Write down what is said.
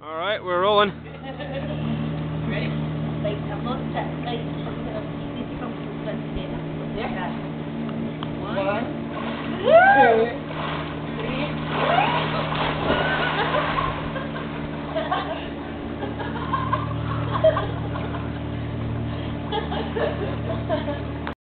Alright, we're rolling. Ready? Like, I'm not set. Like, you need to come from the together. Yeah. One, two, three.